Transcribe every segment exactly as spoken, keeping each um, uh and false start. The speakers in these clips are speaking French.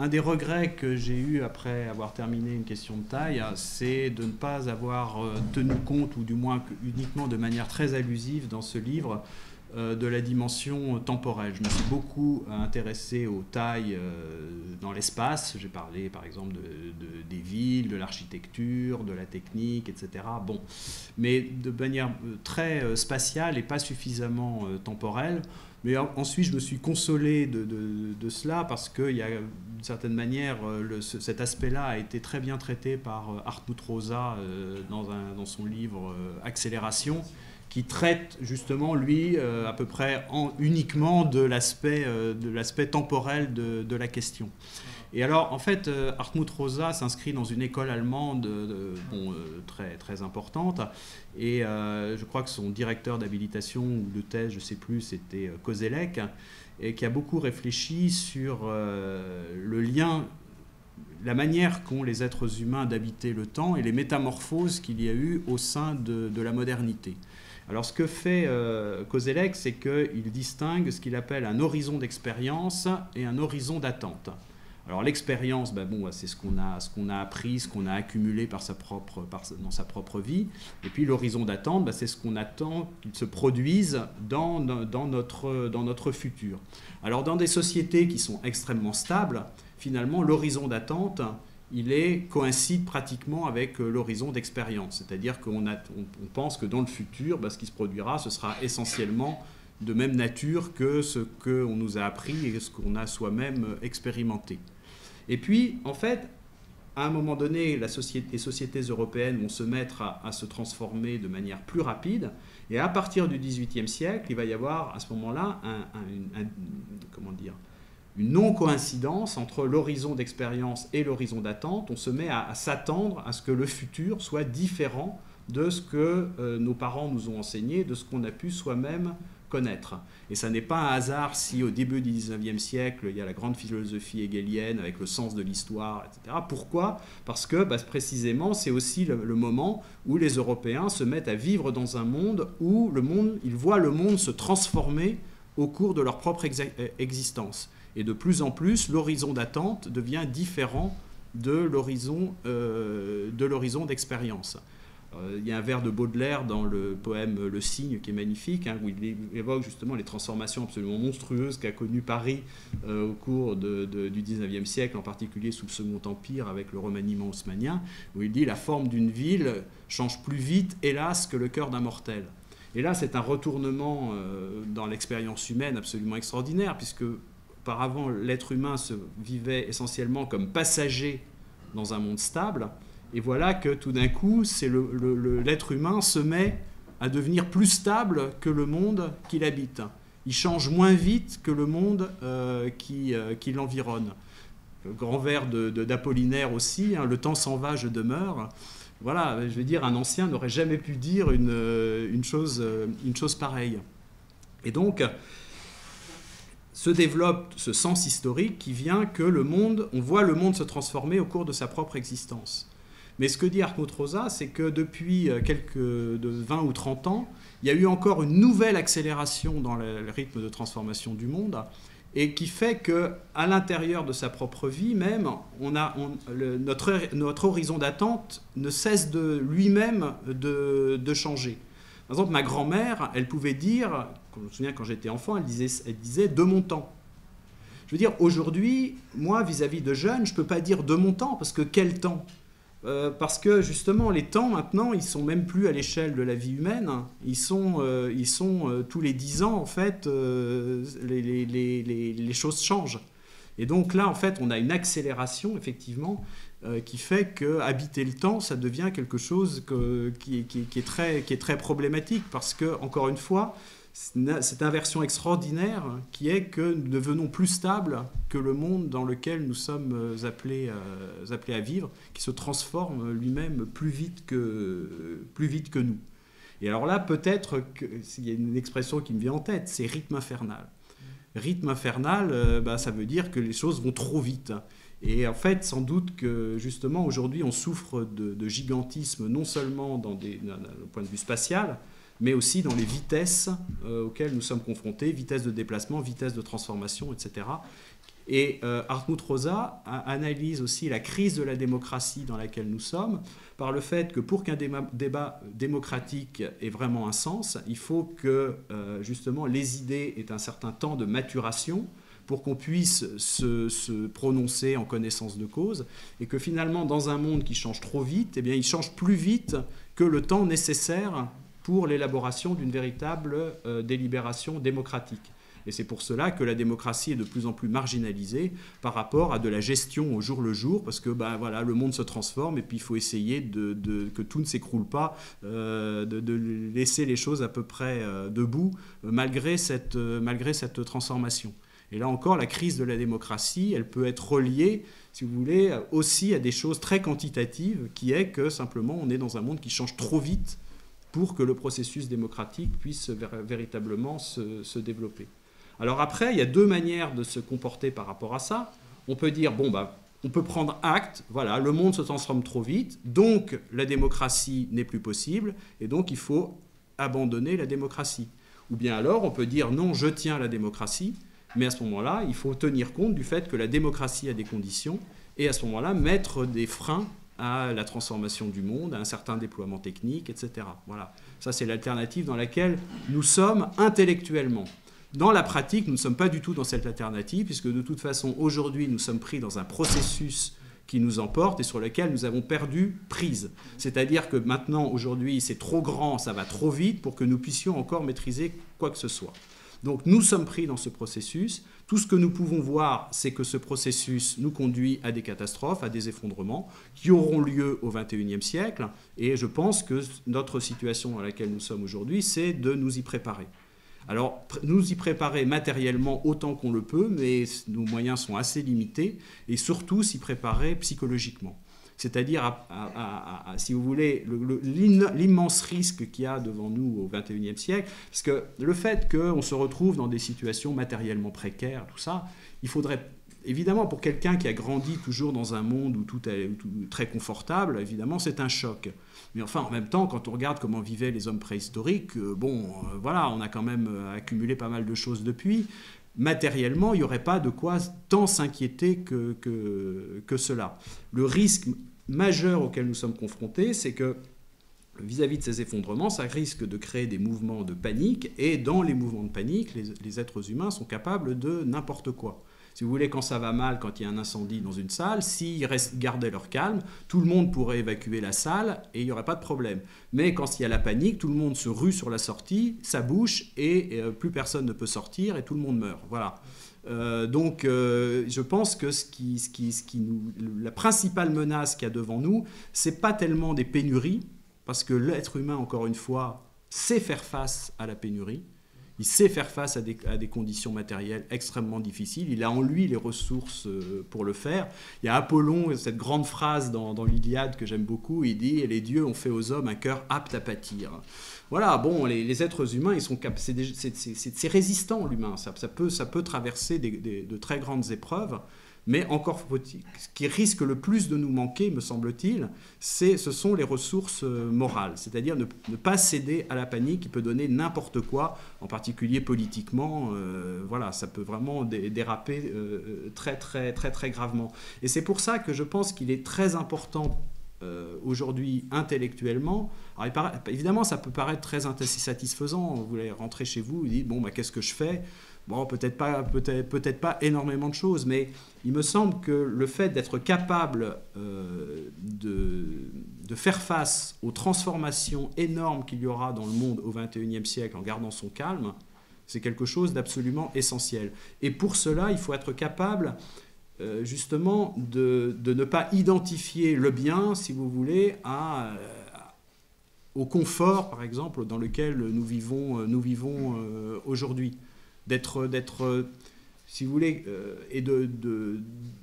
un des regrets que j'ai eu après avoir terminé Une question de taille, c'est de ne pas avoir tenu compte, ou du moins uniquement de manière très allusive dans ce livre, de la dimension temporelle. Je me suis beaucoup intéressé aux tailles dans l'espace. J'ai parlé par exemple de, de, des villes, de l'architecture, de la technique, et cetera. Bon, mais de manière très spatiale et pas suffisamment temporelle. Mais ensuite, je me suis consolé de, de, de cela parce qu'il y a, d'une certaine manière, le, ce, cet aspect-là a été très bien traité par Hartmut Rosa dans, un, dans son livre Accélération, qui traite justement, lui, euh, à peu près en, uniquement de l'aspect euh, de l'aspect temporel de, de la question. Et alors, en fait, euh, Hartmut Rosa s'inscrit dans une école allemande de, bon, euh, très, très importante, et euh, je crois que son directeur d'habilitation ou de thèse, je ne sais plus, c'était Koselleck, et qui a beaucoup réfléchi sur euh, le lien, la manière qu'ont les êtres humains d'habiter le temps et les métamorphoses qu'il y a eu au sein de, de la modernité. Alors ce que fait euh, Koselleck, c'est qu'il distingue ce qu'il appelle un horizon d'expérience et un horizon d'attente. Alors l'expérience, ben bon, c'est ce qu'on a, ce qu'on a appris, ce qu'on a accumulé par sa propre, par, dans sa propre vie. Et puis l'horizon d'attente, ben c'est ce qu'on attend qu'il se produise dans, dans, notre, dans notre futur. Alors dans des sociétés qui sont extrêmement stables, finalement l'horizon d'attente, il est, coïncide pratiquement avec l'horizon d'expérience. C'est-à-dire qu'on a, on, on pense que dans le futur, ben, ce qui se produira, ce sera essentiellement de même nature que ce qu'on nous a appris et ce qu'on a soi-même expérimenté. Et puis, en fait, à un moment donné, la société, les sociétés européennes vont se mettre à, à se transformer de manière plus rapide. Et à partir du dix-huitième siècle, il va y avoir à ce moment-là un, un, un, comment dire, une non-coïncidence entre l'horizon d'expérience et l'horizon d'attente. On se met à, à s'attendre à ce que le futur soit différent de ce que euh, nos parents nous ont enseigné, de ce qu'on a pu soi-même connaître. Et ça n'est pas un hasard si au début du dix-neuvième siècle, il y a la grande philosophie hegelienne avec le sens de l'histoire, et cetera. Pourquoi ? Parce que bah, précisément, c'est aussi le, le moment où les Européens se mettent à vivre dans un monde où le monde, ils voient le monde se transformer au cours de leur propre ex existence. Et de plus en plus, l'horizon d'attente devient différent de l'horizon euh, de l'horizon d'expérience. Euh, il y a un vers de Baudelaire dans le poème Le Cygne qui est magnifique, hein, où il évoque justement les transformations absolument monstrueuses qu'a connues Paris euh, au cours de, de, du dix-neuvième siècle, en particulier sous le Second Empire avec le remaniement haussmannien, où il dit « La forme d'une ville change plus vite, hélas, que le cœur d'un mortel ». Et là, c'est un retournement euh, dans l'expérience humaine absolument extraordinaire, puisque auparavant, l'être humain se vivait essentiellement comme passager dans un monde stable. Et voilà que tout d'un coup, c'est le, le, le, l'être humain se met à devenir plus stable que le monde qu'il habite. Il change moins vite que le monde euh, qui, euh, qui l'environne. Le grand vers de, de, d'Apollinaire aussi, hein, « Le temps s'en va, je demeure ». Voilà, je veux dire, un ancien n'aurait jamais pu dire une, une, chose, une chose pareille. Et donc, se développe ce sens historique qui vient que le monde, on voit le monde se transformer au cours de sa propre existence. Mais ce que dit Hartmut Rosa, c'est que depuis quelques de vingt ou trente ans, il y a eu encore une nouvelle accélération dans le rythme de transformation du monde, et qui fait qu'à l'intérieur de sa propre vie même, on a, on, le, notre, notre horizon d'attente ne cesse de lui-même de, de changer. Par exemple, ma grand-mère, elle pouvait dire, je me souviens quand j'étais enfant, elle disait, elle disait « de mon temps ». Je veux dire, aujourd'hui, moi, vis-à-vis de jeunes, je ne peux pas dire « de mon temps », parce que quel temps ? Euh, parce que justement, les temps, maintenant, ils ne sont même plus à l'échelle de la vie humaine. Ils sont, euh, ils sont euh, tous les dix ans, en fait, euh, les, les, les, les choses changent. Et donc là, en fait, on a une accélération, effectivement, euh, qui fait qu'habiter le temps, ça devient quelque chose que, qui, qui, qui, est très, qui est très problématique. Parce que, encore une fois, cette inversion extraordinaire qui est que nous devenons plus stables que le monde dans lequel nous sommes appelés, euh, appelés à vivre, qui se transforme lui-même plus vite que, plus vite que nous. Et alors là, peut-être qu'il y a une expression qui me vient en tête, c'est rythme infernal. Rythme infernal, euh, bah, ça veut dire que les choses vont trop vite. Et en fait, sans doute que justement aujourd'hui, on souffre de, de gigantisme, non seulement dans des, d'un point de vue spatial, mais aussi dans les vitesses euh, auxquelles nous sommes confrontés, vitesse de déplacement, vitesse de transformation, et cetera. Et euh, Hartmut Rosa a, analyse aussi la crise de la démocratie dans laquelle nous sommes par le fait que pour qu'un débat, débat démocratique ait vraiment un sens, il faut que euh, justement les idées aient un certain temps de maturation pour qu'on puisse se, se prononcer en connaissance de cause, et que finalement dans un monde qui change trop vite, eh bien, il change plus vite que le temps nécessaire pour l'élaboration d'une véritable euh, délibération démocratique. Et c'est pour cela que la démocratie est de plus en plus marginalisée par rapport à de la gestion au jour le jour, parce que ben, voilà, le monde se transforme et puis il faut essayer de, de, que tout ne s'écroule pas, euh, de, de laisser les choses à peu près euh, debout malgré cette, euh, malgré cette transformation. Et là encore, la crise de la démocratie, elle peut être reliée, si vous voulez, aussi à des choses très quantitatives, qui est que simplement on est dans un monde qui change trop vite pour que le processus démocratique puisse véritablement se, se développer. Alors après, il y a deux manières de se comporter par rapport à ça. On peut dire, bon, bah, on peut prendre acte, voilà, le monde se transforme trop vite, donc la démocratie n'est plus possible, et donc il faut abandonner la démocratie. Ou bien alors, on peut dire, non, je tiens à la démocratie, mais à ce moment-là, il faut tenir compte du fait que la démocratie a des conditions, et à ce moment-là, mettre des freins à la transformation du monde, à un certain déploiement technique, et cetera. Voilà. Ça, c'est l'alternative dans laquelle nous sommes intellectuellement. Dans la pratique, nous ne sommes pas du tout dans cette alternative, puisque de toute façon, aujourd'hui, nous sommes pris dans un processus qui nous emporte et sur lequel nous avons perdu prise. C'est-à-dire que maintenant, aujourd'hui, c'est trop grand, ça va trop vite pour que nous puissions encore maîtriser quoi que ce soit. Donc nous sommes pris dans ce processus. Tout ce que nous pouvons voir, c'est que ce processus nous conduit à des catastrophes, à des effondrements, qui auront lieu au vingt et unième siècle. Et je pense que notre situation dans laquelle nous sommes aujourd'hui, c'est de nous y préparer. Alors, nous y préparer matériellement autant qu'on le peut, mais nos moyens sont assez limités, et surtout s'y préparer psychologiquement. C'est-à-dire, à, à, à, à, si vous voulez, l'immense risque qu'il y a devant nous au vingt et unième siècle, parce que le fait qu'on se retrouve dans des situations matériellement précaires, tout ça, il faudrait... Évidemment, pour quelqu'un qui a grandi toujours dans un monde où tout est tout, très confortable, évidemment, c'est un choc. Mais enfin, en même temps, quand on regarde comment vivaient les hommes préhistoriques, euh, bon, euh, voilà, on a quand même euh, accumulé pas mal de choses depuis. Matériellement, il n'y aurait pas de quoi tant s'inquiéter que, que, que cela. Le risque majeur auquel nous sommes confrontés, c'est que vis-à-vis de ces effondrements, ça risque de créer des mouvements de panique, et dans les mouvements de panique, les, les êtres humains sont capables de n'importe quoi. Si vous voulez, quand ça va mal, quand il y a un incendie dans une salle, s'ils gardaient leur calme, tout le monde pourrait évacuer la salle et il n'y aurait pas de problème. Mais quand il y a la panique, tout le monde se rue sur la sortie, ça bouche et euh, plus personne ne peut sortir et tout le monde meurt. Voilà. Euh, donc, euh, je pense que ce qui, ce qui, ce qui nous, la principale menace qu'il y a devant nous, c'est pas tellement des pénuries, parce que l'être humain, encore une fois, sait faire face à la pénurie. Il sait faire face à des, à des conditions matérielles extrêmement difficiles. Il a en lui les ressources pour le faire. Il y a Apollon, cette grande phrase dans, dans l'Iliade que j'aime beaucoup, il dit « Les dieux ont fait aux hommes un cœur apte à pâtir ». Voilà, bon, les, les êtres humains, ils sont cap- c'est, c'est, c'est, c'est résistant, l'humain. Ça, ça, peut, ça peut traverser des, des, de très grandes épreuves. Mais encore faut-il, ce qui risque le plus de nous manquer, me semble-t-il, c'est, ce sont les ressources morales, c'est-à-dire ne, ne pas céder à la panique qui peut donner n'importe quoi, en particulier politiquement. Euh, voilà, ça peut vraiment dé, déraper euh, très, très, très, très gravement. Et c'est pour ça que je pense qu'il est très important euh, aujourd'hui intellectuellement. Alors, il paraît, évidemment, ça peut paraître très insatisfaisant. Vous voulez rentrer chez vous, vous dites bon, bah, qu'est-ce que je fais ? Bon, peut-être pas, peut-être, peut-être pas énormément de choses, mais il me semble que le fait d'être capable euh, de, de faire face aux transformations énormes qu'il y aura dans le monde au vingt et unième siècle en gardant son calme, c'est quelque chose d'absolument essentiel. Et pour cela, il faut être capable euh, justement de, de ne pas identifier le bien, si vous voulez, à... à au confort, par exemple, dans lequel nous vivons, nous vivons euh, aujourd'hui. D'être, d'être, si vous voulez, euh, et de, de,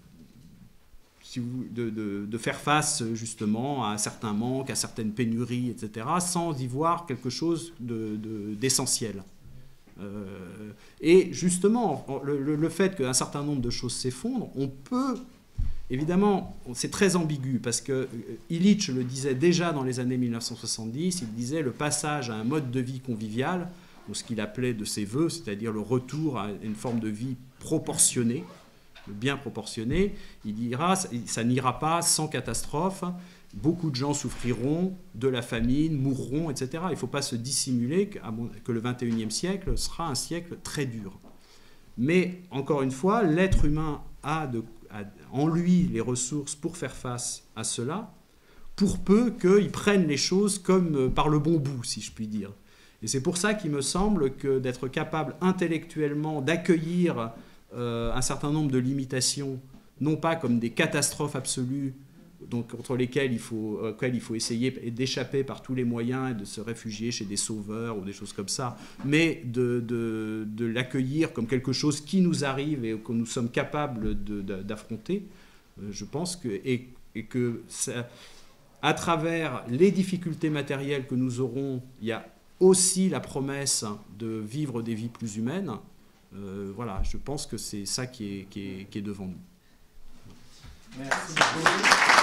si vous, de, de, de faire face justement à certains manques, à certaines pénuries, et cetera, sans y voir quelque chose de, de, d'essentiel. Euh, et justement, le, le fait qu'un certain nombre de choses s'effondrent, on peut Évidemment, c'est très ambigu, parce que Illich le disait déjà dans les années mille neuf cent soixante-dix, il disait le passage à un mode de vie convivial, ou ce qu'il appelait de ses voeux, c'est-à-dire le retour à une forme de vie proportionnée, bien proportionnée, il dira, ça n'ira pas sans catastrophe, beaucoup de gens souffriront de la famine, mourront, et cetera. Il ne faut pas se dissimuler que le vingt et unième siècle sera un siècle très dur. Mais, encore une fois, l'être humain a, de, a en lui les ressources pour faire face à cela, pour peu qu'il prenne les choses comme par le bon bout, si je puis dire. Et c'est pour ça qu'il me semble que d'être capable intellectuellement d'accueillir euh, un certain nombre de limitations, non pas comme des catastrophes absolues, donc contre lesquelles il faut, euh, il faut essayer d'échapper par tous les moyens et de se réfugier chez des sauveurs ou des choses comme ça, mais de, de, de l'accueillir comme quelque chose qui nous arrive et que nous sommes capables d'affronter, euh, je pense que, et, et que ça, à travers les difficultés matérielles que nous aurons, il y a aussi la promesse de vivre des vies plus humaines. Euh, voilà, je pense que c'est ça qui est, qui est, qui est devant nous. Merci beaucoup.